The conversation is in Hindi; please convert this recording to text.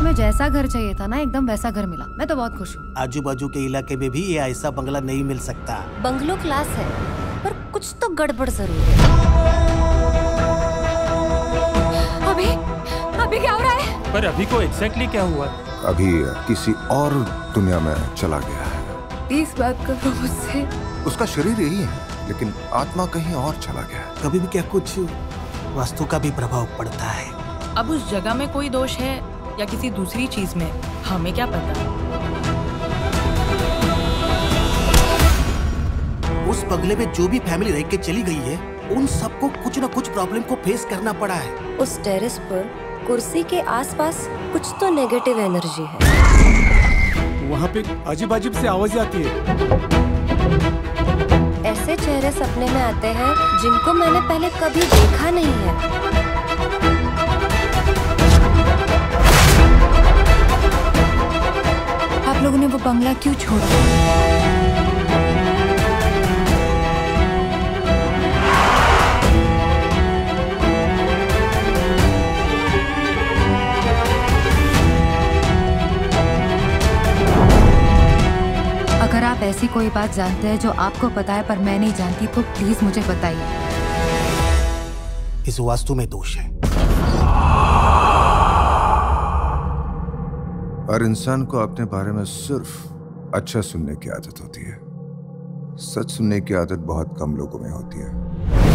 तुम्हें जैसा घर चाहिए था ना, एकदम वैसा घर मिला। मैं तो बहुत खुश हूँ। आजू बाजू के इलाके में भी ये ऐसा बंगला नहीं मिल सकता। बंगलो क्लास है, पर कुछ तो गड़बड़ जरूर है। अभी क्या हो रहा है? पर अभी को एग्जैक्टली क्या हुआ? अभी किसी और दुनिया में चला गया है। प्लीज बात करो मुझसे। उसका शरीर यही है, लेकिन आत्मा कहीं और चला गया है। कभी भी क्या कुछ वास्तु का भी प्रभाव पड़ता है। अब उस जगह में कोई दोष है या किसी दूसरी चीज में, हमें क्या पता। उस बंगले में जो भी फैमिली रह के चली गई है, उन सबको कुछ न कुछ प्रॉब्लम को फेस करना पड़ा है। उस टेरेस पर कुर्सी के आसपास कुछ तो नेगेटिव एनर्जी है। वहाँ पे अजीब अजीब सी आवाजें आती है। ऐसे चेहरे सपने में आते हैं जिनको मैंने पहले कभी देखा नहीं है। आप लोगों ने वो बंगला क्यों छोड़ा? अगर आप ऐसी कोई बात जानते हैं जो आपको पता है पर मैं नहीं जानती, तो प्लीज मुझे बताइए। इस वास्तु में दोष है। हर इंसान को अपने बारे में सिर्फ अच्छा सुनने की आदत होती है। सच सुनने की आदत बहुत कम लोगों में होती है।